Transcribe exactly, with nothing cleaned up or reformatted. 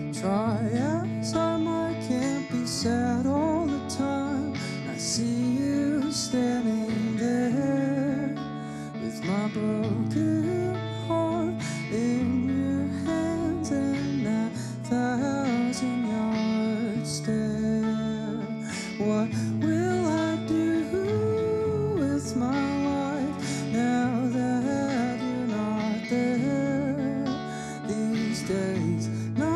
Try as I might, can't be sad all the time. I see you standing there with my broken heart in your hands and that thousand yard stare. What will I do with my life now that you're not there? These days